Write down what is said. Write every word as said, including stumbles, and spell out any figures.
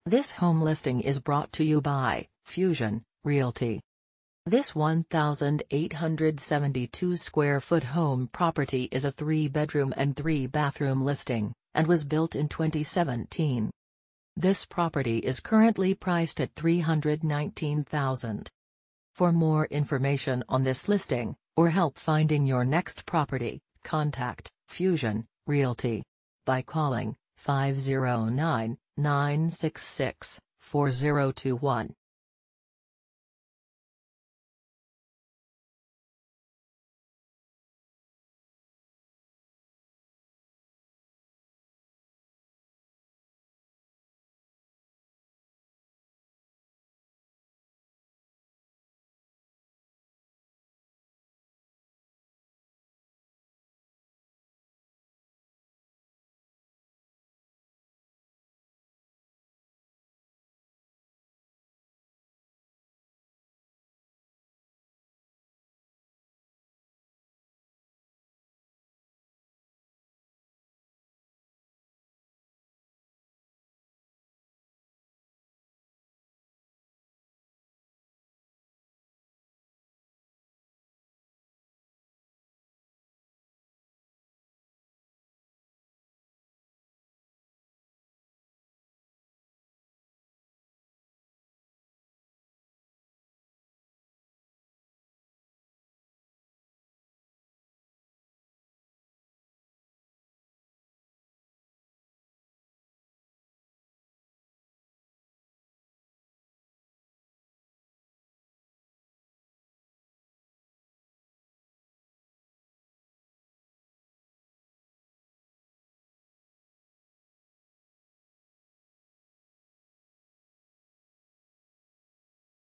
This home listing is brought to you by Fusion Realty. This one thousand eight hundred seventy-two square foot home property is a three-bedroom and three-bathroom listing, and was built in twenty seventeen. This property is currently priced at three hundred nineteen thousand dollars. For more information on this listing, or help finding your next property, contact Fusion Realty by calling five zero nine, nine six six, four zero two one.